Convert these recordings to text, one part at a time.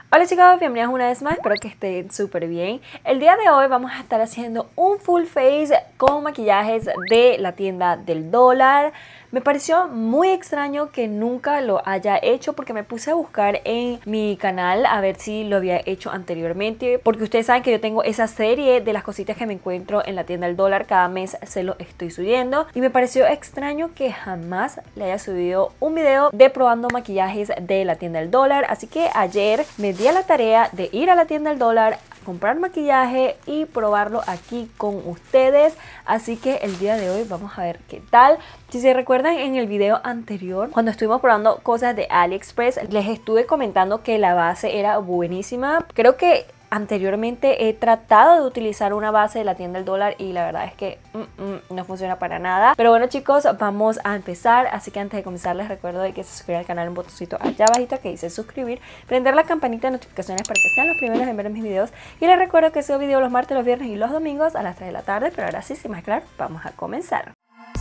Hola chicos, bienvenidos una vez más, espero que estén súper bien. El día de hoy vamos a estar haciendo un full face con maquillajes de la tienda del dólar. Me pareció muy extraño que nunca lo haya hecho porque me puse a buscar en mi canal a ver si lo había hecho anteriormente, porque ustedes saben que yo tengo esa serie de las cositas que me encuentro en la tienda del dólar, cada mes se lo estoy subiendo y me pareció extraño que jamás le haya subido un video de probando maquillajes de la tienda del dólar. Así que ayer me di a la tarea de ir a la tienda del dólar, comprar maquillaje y probarlo aquí con ustedes. Así que el día de hoy vamos a ver qué tal. Si se recuerdan, en el video anterior, cuando estuvimos probando cosas de AliExpress, les estuve comentando que la base era buenísima. Creo que anteriormente he tratado de utilizar una base de la tienda del dólar y la verdad es que no funciona para nada. Pero bueno chicos, vamos a empezar. Así que antes de comenzar les recuerdo de que se suscriban al canal, un botoncito allá abajito que dice suscribir, prender la campanita de notificaciones para que sean los primeros en ver mis videos. Y les recuerdo que subo video los martes, los viernes y los domingos a las 3 de la tarde. Pero ahora sí, sin más claro, vamos a comenzar.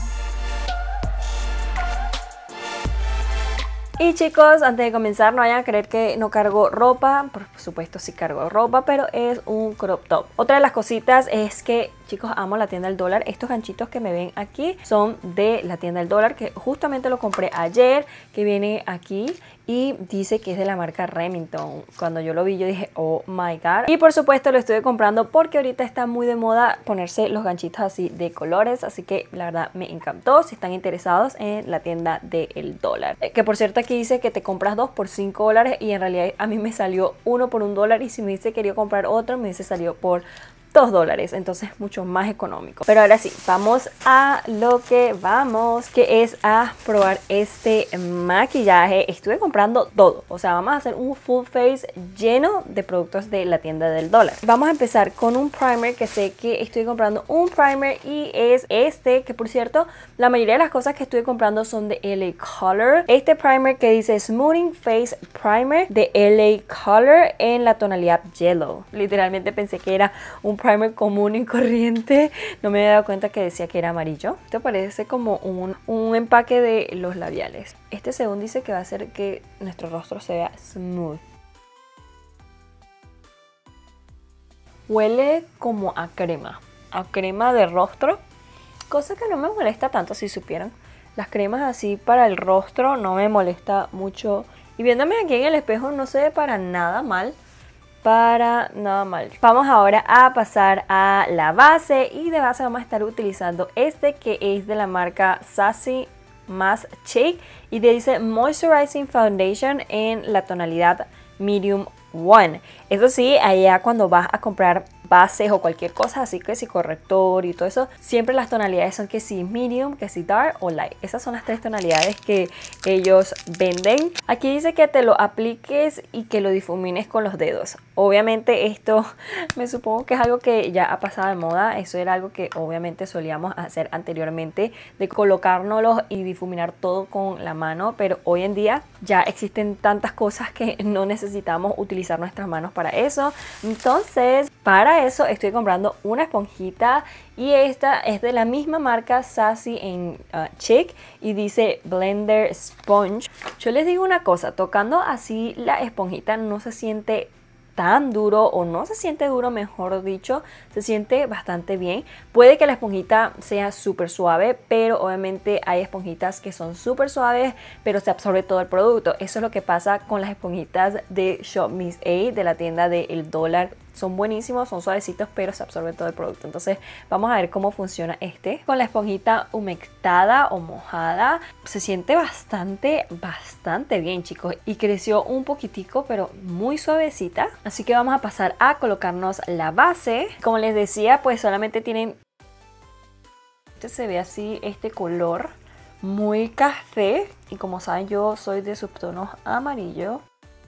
Y chicos, antes de comenzar, no vayan a creer que no cargo ropa. Por supuesto sí cargo ropa, pero es un crop top. Otra de las cositas es que, chicos, amo la tienda del dólar. Estos ganchitos que me ven aquí son de la tienda del dólar, que justamente lo compré ayer, que viene aquí y dice que es de la marca Remington. Cuando yo lo vi yo dije, oh my god. Y por supuesto lo estuve comprando porque ahorita está muy de moda ponerse los ganchitos así de colores. Así que la verdad me encantó. Si están interesados en la tienda del dólar, que por cierto aquí dice que te compras 2 por $5 y en realidad a mí me salió uno por $1. Y si me hubiese querido comprar otro me hubiese salido por $2, entonces mucho más económico. Pero ahora sí, vamos a lo que vamos, que es a probar este maquillaje. Estuve comprando todo, o sea, vamos a hacer un full face lleno de productos de la tienda del dólar. Vamos a empezar con un primer, que sé que estoy comprando un primer y es este, que por cierto, la mayoría de las cosas que estoy comprando son de LA Color. Este primer que dice Smoothing Face Primer de LA Color en la tonalidad Yellow. Literalmente pensé que era un primer común y corriente, no me había dado cuenta que decía que era amarillo. Esto parece como un empaque de los labiales. Este según dice que va a hacer que nuestro rostro se vea smooth. Huele como a crema de rostro, cosa que no me molesta tanto si supieran. Las cremas así para el rostro no me molesta mucho. Y viéndome aquí en el espejo no se ve para nada mal. Para nada mal. Vamos ahora a pasar a la base. Y de base vamos a estar utilizando este, que es de la marca Sassy Mask Shake. Y dice Moisturizing Foundation en la tonalidad Medium 1. Eso sí, allá cuando vas a comprar bases o cualquier cosa, así que si corrector y todo eso, siempre las tonalidades son que si medium, que si dark o light. Esas son las tres tonalidades que ellos venden. Aquí dice que te lo apliques y que lo difumines con los dedos. Obviamente esto me supongo que es algo que ya ha pasado de moda. Eso era algo que obviamente solíamos hacer anteriormente, de colocárnoslo y difuminar todo con la mano, pero hoy en día ya existen tantas cosas que no necesitamos utilizar nuestras manos para eso. Entonces para eso estoy comprando una esponjita y esta es de la misma marca Sassy en Chic y dice Blender Sponge. Yo les digo una cosa, tocando así la esponjita no se siente tan duro, o no se siente duro, mejor dicho, se siente bastante bien. Puede que la esponjita sea súper suave, pero obviamente hay esponjitas que son súper suaves, pero se absorbe todo el producto. Eso es lo que pasa con las esponjitas de Shop Miss A, de la tienda del dólar. Son buenísimos, son suavecitos, pero se absorbe todo el producto. Entonces vamos a ver cómo funciona este. Con la esponjita humectada o mojada, se siente bastante bien, chicos. Y creció un poquitico, pero muy suavecita. Así que vamos a pasar a colocarnos la base. Como les decía, pues solamente tienen... Este se ve así, este color muy café. Y como saben, yo soy de subtonos amarillo.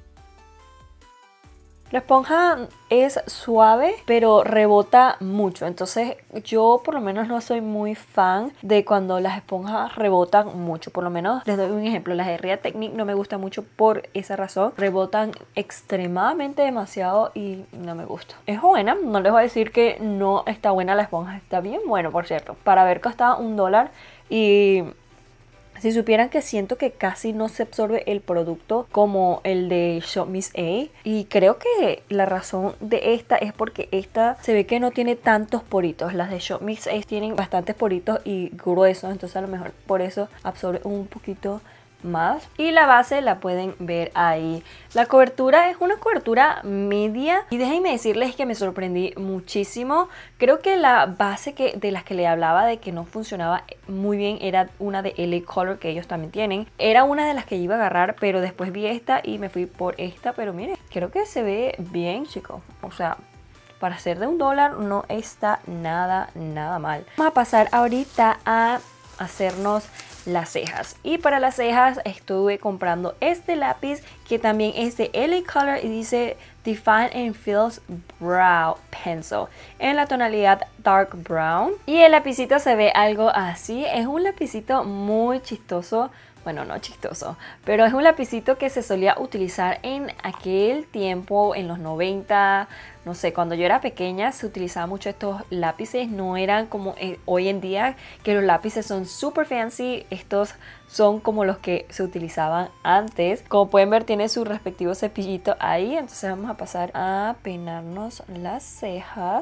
La esponja es suave, pero rebota mucho. Entonces yo por lo menos no soy muy fan de cuando las esponjas rebotan mucho. Por lo menos les doy un ejemplo. Las de Ria Technique no me gustan mucho por esa razón. Rebotan extremadamente demasiado y no me gusta. Es buena, no les voy a decir que no está buena la esponja. Está bien bueno, por cierto. Para ver costaba $1 y... Si supieran que siento que casi no se absorbe el producto como el de Shop Miss A. Y creo que la razón de esta es porque esta se ve que no tiene tantos poritos. Las de Shop Miss A tienen bastantes poritos y gruesos. Entonces a lo mejor por eso absorbe un poquito más. Y la base la pueden ver ahí. La cobertura es una cobertura media y déjenme decirles que me sorprendí muchísimo. Creo que la base de las que le hablaba de que no funcionaba muy bien era una de LA Color, que ellos también tienen. Era una de las que iba a agarrar, pero después vi esta y me fui por esta. Pero miren, creo que se ve bien, chicos. O sea, para ser de $1 no está nada mal. Vamos a pasar ahorita a hacernos las cejas, y para las cejas estuve comprando este lápiz que también es de LA Color y dice Define and Fills Brow Pencil en la tonalidad Dark Brown, y el lapicito se ve algo así. Es un lapicito muy chistoso. Bueno, no chistoso, pero es un lapicito que se solía utilizar en aquel tiempo, en los 90, no sé, cuando yo era pequeña se utilizaban mucho estos lápices. No eran como hoy en día, que los lápices son super fancy. Estos son como los que se utilizaban antes. Como pueden ver, tiene su respectivo cepillito ahí. Entonces vamos a pasar a peinarnos las cejas.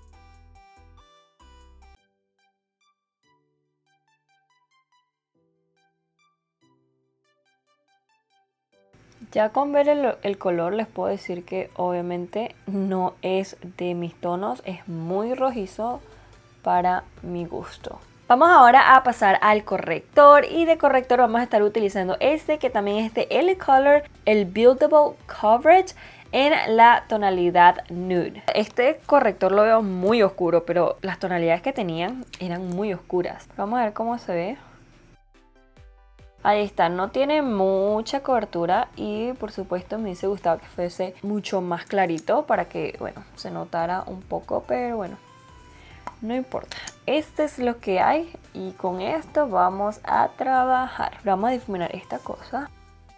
Ya con ver el color les puedo decir que obviamente no es de mis tonos, es muy rojizo para mi gusto. Vamos ahora a pasar al corrector, y de corrector vamos a estar utilizando este que también es de LA Color, el Buildable Coverage en la tonalidad Nude. Este corrector lo veo muy oscuro, pero las tonalidades que tenían eran muy oscuras. Vamos a ver cómo se ve. Ahí está, no tiene mucha cobertura y por supuesto me hubiese gustado que fuese mucho más clarito para que, bueno, se notara un poco, pero bueno, no importa. Este es lo que hay y con esto vamos a trabajar. Vamos a difuminar esta cosa.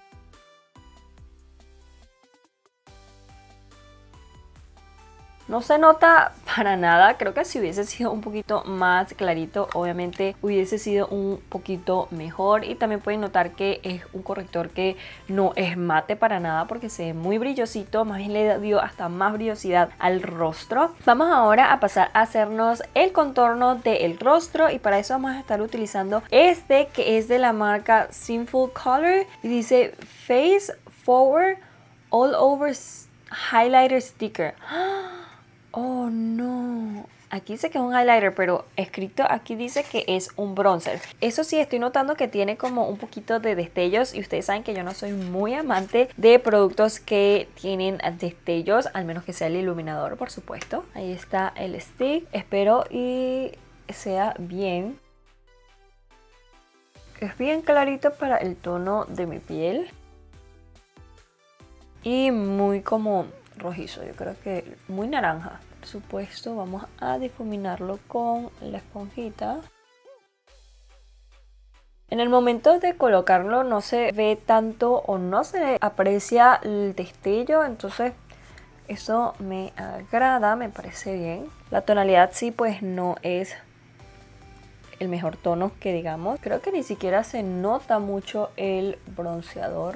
No se nota para nada. Creo que si hubiese sido un poquito más clarito, obviamente hubiese sido un poquito mejor. Y también pueden notar que es un corrector que no es mate para nada, porque se ve muy brillosito. Más bien le dio hasta más brillosidad al rostro. Vamos ahora a pasar a hacernos el contorno del rostro, y para eso vamos a estar utilizando este que es de la marca Sinful Color y dice Face Forward All Over Highlighter Sticker. Oh no, aquí dice que es un highlighter, pero escrito aquí dice que es un bronzer. Eso sí, estoy notando que tiene como un poquito de destellos, y ustedes saben que yo no soy muy amante de productos que tienen destellos, al menos que sea el iluminador, por supuesto. Ahí está el stick, espero y sea bien. Es bien clarito para el tono de mi piel y muy como rojizo, yo creo que muy naranja. Por supuesto vamos a difuminarlo con la esponjita. En el momento de colocarlo no se ve tanto o no se aprecia el destello, entonces eso me agrada, me parece bien. La tonalidad sí pues no es el mejor tono que digamos. Creo que ni siquiera se nota mucho el bronceador.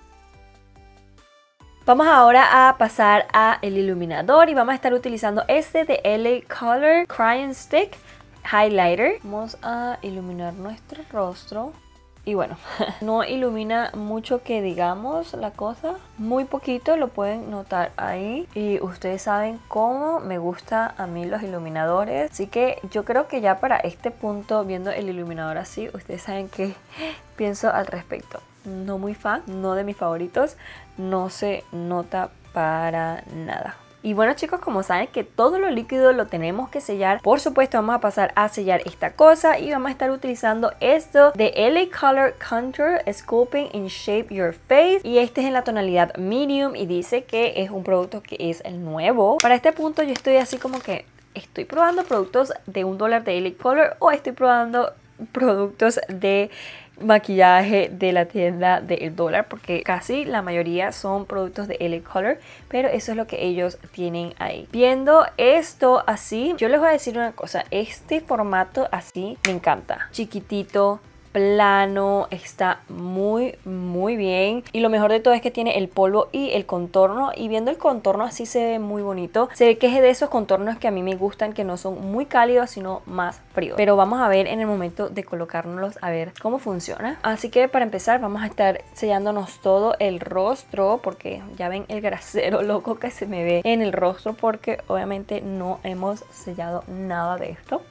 Vamos ahora a pasar al iluminador y vamos a estar utilizando este de LA Color Crayon Stick Highlighter. Vamos a iluminar nuestro rostro. Y bueno, no ilumina mucho que digamos la cosa. Muy poquito, lo pueden notar ahí. Y ustedes saben cómo me gusta a mí los iluminadores. Así que yo creo que ya para este punto, viendo el iluminador así, ustedes saben qué pienso al respecto. No muy fan, no de mis favoritos. No se nota para nada. Y bueno chicos, como saben que todo lo líquido lo tenemos que sellar, por supuesto vamos a pasar a sellar esta cosa y vamos a estar utilizando esto de LA Color Contour Sculpting and Shape Your Face, y este es en la tonalidad medium y dice que es un producto que es el nuevo. Para este punto yo estoy así como que estoy probando productos de $1 de LA Color o estoy probando productos de maquillaje de la tienda del $1, porque casi la mayoría son productos de LA Color, pero eso es lo que ellos tienen ahí. Viendo esto así, yo les voy a decir una cosa, este formato así me encanta, chiquitito, plano, está muy bien. Y lo mejor de todo es que tiene el polvo y el contorno. Y viendo el contorno así se ve muy bonito. Se ve que es de esos contornos que a mí me gustan, que no son muy cálidos, sino más fríos. Pero vamos a ver en el momento de colocárnoslos a ver cómo funciona. Así que para empezar vamos a estar sellándonos todo el rostro, porque ya ven el grasero loco que se me ve en el rostro, porque obviamente no hemos sellado nada de esto.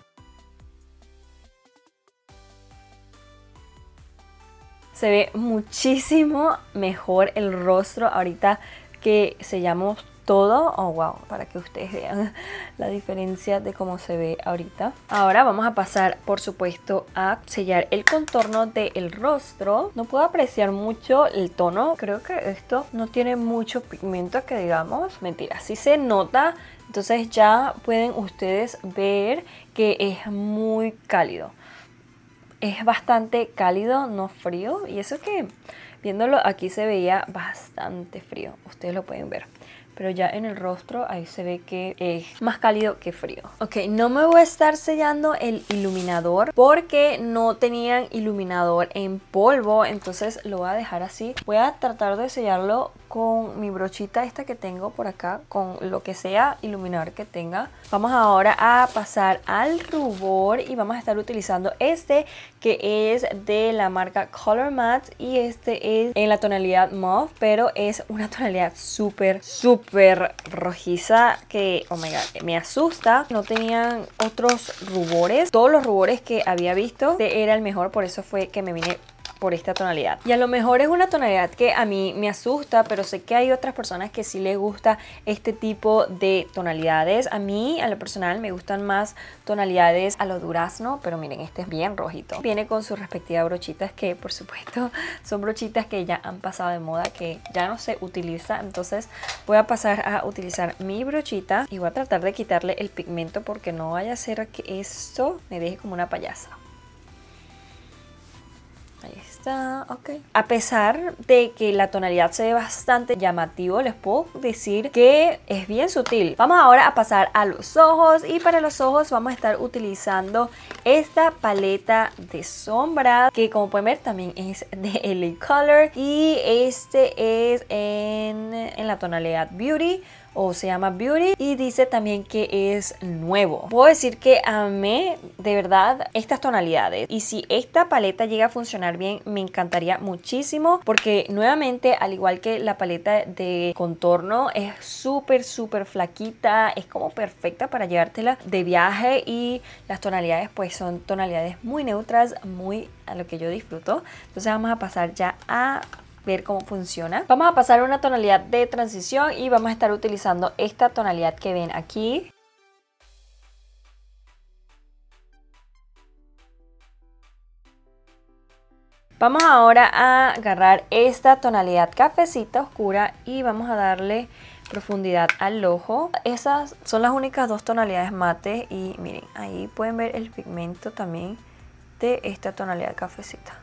Se ve muchísimo mejor el rostro ahorita que sellamos todo. Oh, wow, para que ustedes vean la diferencia de cómo se ve ahorita. Ahora vamos a pasar, por supuesto, a sellar el contorno del rostro. No puedo apreciar mucho el tono. Creo que esto no tiene mucho pigmento, que digamos. Mentira, sí se nota. Entonces ya pueden ustedes ver que es muy cálido. Es bastante cálido, no frío. Y eso que viéndolo aquí se veía bastante frío. Ustedes lo pueden ver. Pero ya en el rostro ahí se ve que es más cálido que frío. Ok, no me voy a estar sellando el iluminador porque no tenían iluminador en polvo. Entonces lo voy a dejar así. Voy a tratar de sellarlo con mi brochita esta que tengo por acá, con lo que sea iluminador que tenga. Vamos ahora a pasar al rubor y vamos a estar utilizando este que es de la marca Color Matte y este es en la tonalidad Mauve, pero es una tonalidad súper rojiza que, oh my god, me asusta. No tenían otros rubores. Todos los rubores que había visto, este era el mejor, por eso fue que me vine por esta tonalidad. Y a lo mejor es una tonalidad que a mí me asusta, pero sé que hay otras personas que sí les gusta este tipo de tonalidades. A mí, a lo personal, me gustan más tonalidades a lo durazno, pero miren, este es bien rojito. Viene con sus respectivas brochitas que, por supuesto, son brochitas que ya han pasado de moda, que ya no se utiliza. Entonces voy a pasar a utilizar mi brochita y voy a tratar de quitarle el pigmento porque no vaya a ser que esto me deje como una payasa. Ahí está, ok. A pesar de que la tonalidad se ve bastante llamativo, les puedo decir que es bien sutil. Vamos ahora a pasar a los ojos y para los ojos vamos a estar utilizando esta paleta de sombra que, como pueden ver, también es de LA Color y este es en la tonalidad Beauty, o se llama Beauty, y dice también que es nuevo. Puedo decir que amé de verdad estas tonalidades, y si esta paleta llega a funcionar bien me encantaría muchísimo, porque nuevamente, al igual que la paleta de contorno, es súper flaquita, es como perfecta para llevártela de viaje, y las tonalidades pues son tonalidades muy neutras, muy a lo que yo disfruto. Entonces vamos a pasar ya a ver cómo funciona. Vamos a pasar a una tonalidad de transición y vamos a estar utilizando esta tonalidad que ven aquí. Vamos ahora a agarrar esta tonalidad cafecita oscura y vamos a darle profundidad al ojo. Esas son las únicas dos tonalidades mate y miren, ahí pueden ver el pigmento también de esta tonalidad cafecita.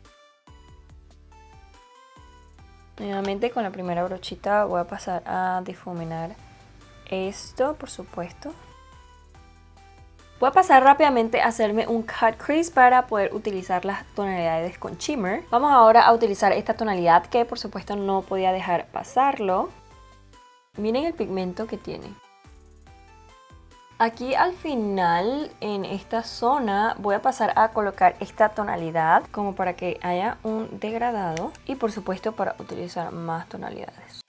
Nuevamente con la primera brochita voy a pasar a difuminar esto, por supuesto. Voy a pasar rápidamente a hacerme un cut crease para poder utilizar las tonalidades con shimmer. Vamos ahora a utilizar esta tonalidad que por supuesto no podía dejar pasarlo. Miren el pigmento que tiene. Aquí al final, en esta zona, voy a pasar a colocar esta tonalidad como para que haya un degradado y por supuesto para utilizar más tonalidades.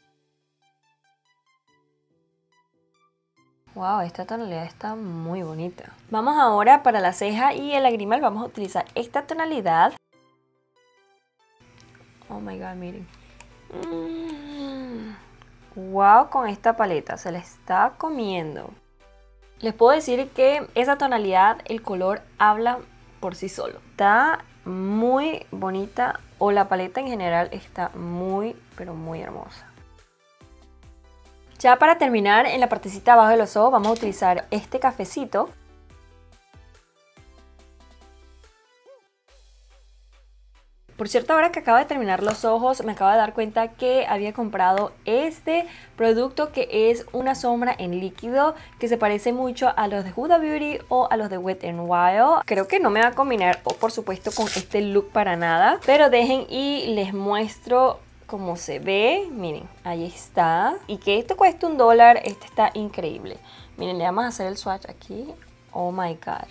Wow, esta tonalidad está muy bonita. Vamos ahora para la ceja y el lagrimal vamos a utilizar esta tonalidad. Oh my god, miren. Wow, con esta paleta se la está comiendo. Les puedo decir que esa tonalidad, el color habla por sí solo. Está muy bonita, o la paleta en general está muy, pero muy hermosa. Ya para terminar, en la partecita abajo de los ojos vamos a utilizar este cafecito. Por cierto, ahora que acabo de terminar los ojos, me acabo de dar cuenta que había comprado este producto que es una sombra en líquido que se parece mucho a los de Huda Beauty o a los de Wet n Wild. Creo que no me va a combinar, por supuesto, con este look para nada, pero dejen y les muestro cómo se ve. Miren, ahí está. Y que esto cuesta $1, este está increíble. Miren, le vamos a hacer el swatch aquí. Oh my god.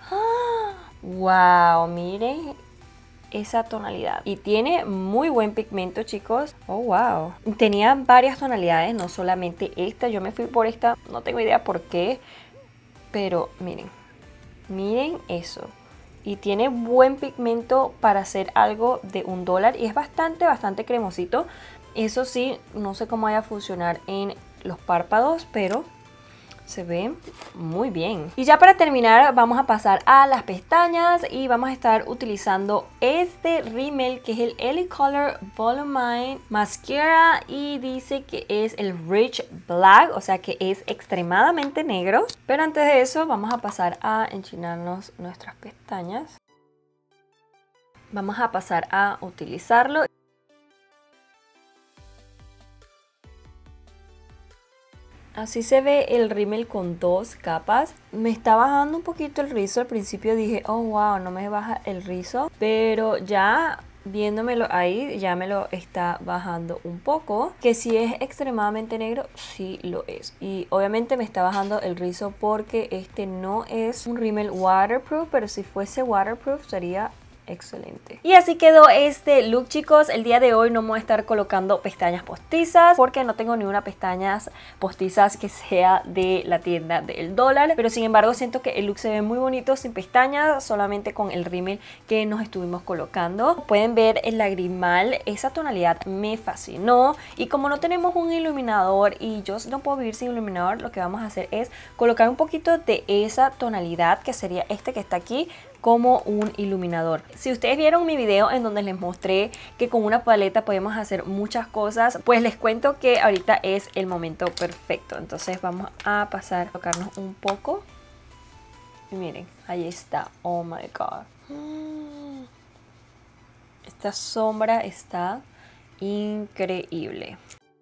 Wow, miren esa tonalidad. Y tiene muy buen pigmento, chicos. Oh, wow. Tenía varias tonalidades, no solamente esta. Yo me fui por esta, no tengo idea por qué. Pero miren, miren eso. Y tiene buen pigmento para hacer algo de $1. Y es bastante cremosito. Eso sí, no sé cómo vaya a funcionar en los párpados, pero se ve muy bien. Y ya para terminar vamos a pasar a las pestañas y vamos a estar utilizando este rímel que es el LA Color Volumine Mascara y dice que es el Rich Black, o sea que es extremadamente negro. Pero antes de eso vamos a pasar a enchinarnos nuestras pestañas. Vamos a pasar a utilizarlo. Así se ve el rímel con 2 capas. Me está bajando un poquito el rizo. Al principio dije, oh wow, no me baja el rizo. Pero ya viéndomelo ahí, ya me lo está bajando un poco. Que si es extremadamente negro, sí lo es. Y obviamente me está bajando el rizo porque este no es un rímel waterproof. Pero si fuese waterproof sería excelente. Y así quedó este look, chicos. El día de hoy no me voy a estar colocando pestañas postizas porque no tengo ni una pestañas postizas que sea de la tienda del $1, pero sin embargo siento que el look se ve muy bonito sin pestañas, solamente con el rímel que nos estuvimos colocando. Pueden ver el lagrimal, esa tonalidad me fascinó. Y como no tenemos un iluminador y yo no puedo vivir sin iluminador, lo que vamos a hacer es colocar un poquito de esa tonalidad, que sería este que está aquí, como un iluminador. Si ustedes vieron mi video en donde les mostré que con una paleta podemos hacer muchas cosas, pues les cuento que ahorita es el momento perfecto. Entonces vamos a pasar a tocarnos un poco. Y miren, ahí está. Oh my god. Esta sombra está increíble.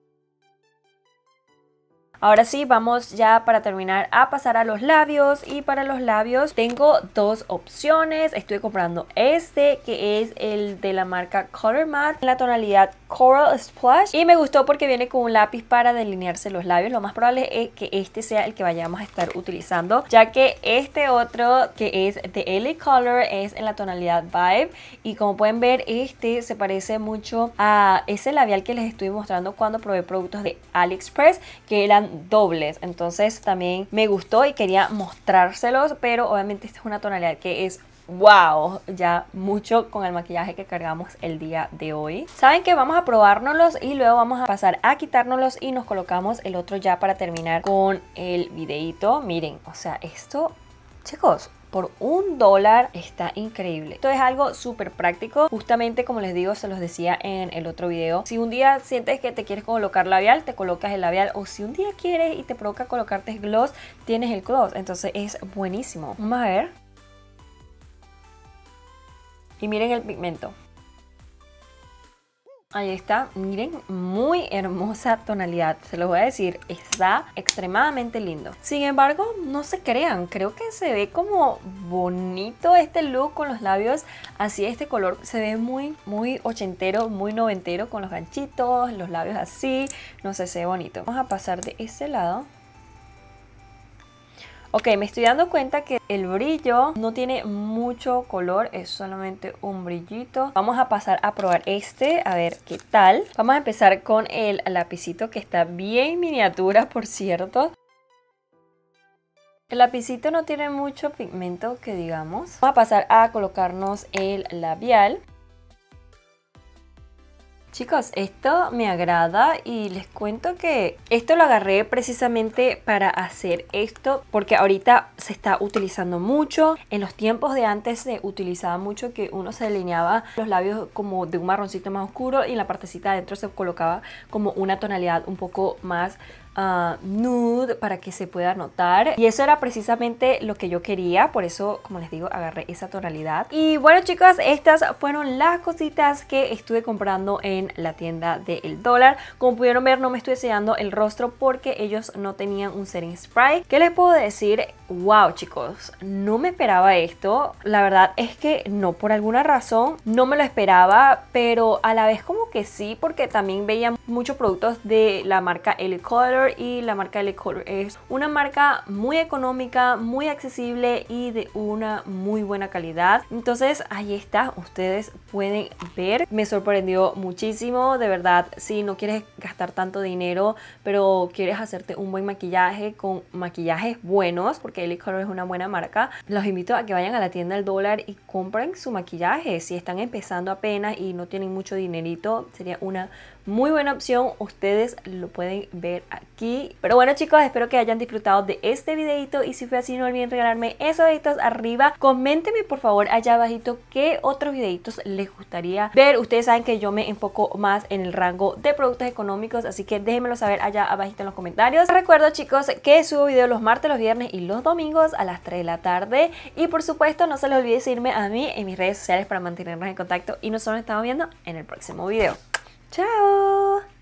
Ahora sí, vamos ya para terminar a pasar a los labios. Y para los labios tengo dos opciones. Estoy comprando este que es el de la marca Color Matte en la tonalidad Coral Splash. Y me gustó porque viene con un lápiz para delinearse los labios. Lo más probable es que este sea el que vayamos a estar utilizando, ya que este otro que es de LA Color es en la tonalidad Vibe. Y como pueden ver, este se parece mucho a ese labial que les estoy mostrando cuando probé productos de AliExpress, que eran dobles. Entonces también me gustó y quería mostrárselos, pero obviamente esta es una tonalidad que es wow, ya mucho con el maquillaje que cargamos el día de hoy. Saben que vamos a probárnoslos y luego vamos a pasar a quitárnoslos y nos colocamos el otro ya para terminar con el videito. Miren, o sea, esto, chicos, por $1 está increíble. Esto es algo súper práctico. Justamente como les digo, se los decía en el otro video. Si un día sientes que te quieres colocar labial, te colocas el labial. O si un día quieres y te provoca colocarte gloss, tienes el gloss. Entonces es buenísimo. Vamos a ver. Y miren el pigmento. Ahí está, miren, muy hermosa tonalidad, se los voy a decir, está extremadamente lindo. Sin embargo, no se crean, creo que se ve como bonito este look con los labios así, este color se ve muy ochentero, muy noventero, con los ganchitos, los labios así, no sé, se ve bonito. Vamos a pasar de este lado. Ok, me estoy dando cuenta que el brillo no tiene mucho color, es solamente un brillito. Vamos a pasar a probar este, a ver qué tal. Vamos a empezar con el lapicito que está bien miniatura, por cierto. El lapicito no tiene mucho pigmento que digamos. Vamos a pasar a colocarnos el labial. Chicos, esto me agrada y les cuento que esto lo agarré precisamente para hacer esto porque ahorita se está utilizando mucho. En los tiempos de antes se utilizaba mucho que uno se delineaba los labios como de un marroncito más oscuro y en la partecita de adentro se colocaba como una tonalidad un poco más nude para que se pueda notar, y eso era precisamente lo que yo quería, por eso, como les digo, agarré esa tonalidad. Y bueno, chicos, estas fueron las cositas que estuve comprando en la tienda del dólar. Como pudieron ver, no me estoy sellando el rostro porque ellos no tenían un setting spray. ¿Qué les puedo decir? Wow, chicos, no me esperaba esto. La verdad es que no, por alguna razón no me lo esperaba, pero a la vez como que sí, porque también veía muchos productos de la marca LA Color, y la marca LA Color es una marca muy económica, muy accesible y de una muy buena calidad. Entonces ahí está, ustedes pueden ver. Me sorprendió muchísimo, de verdad. Si no quieres gastar tanto dinero, pero quieres hacerte un buen maquillaje con maquillajes buenos, porque LA Color es una buena marca, los invito a que vayan a la tienda del dólar y compren su maquillaje. Si están empezando apenas y no tienen mucho dinerito, sería una muy buena opción. Ustedes lo pueden ver aquí. Pero bueno, chicos, espero que hayan disfrutado de este videito, y si fue así, no olviden regalarme esos deditos arriba. Coméntenme por favor allá abajito qué otros videitos les gustaría ver. Ustedes saben que yo me enfoco más en el rango de productos económicos, así que déjenmelo saber allá abajito en los comentarios. Recuerdo, chicos, que subo videos los martes, los viernes y los domingos a las 3 de la tarde. Y por supuesto, no se les olvide seguirme a mí en mis redes sociales para mantenernos en contacto, y nosotros nos estamos viendo en el próximo video. ¡Chao!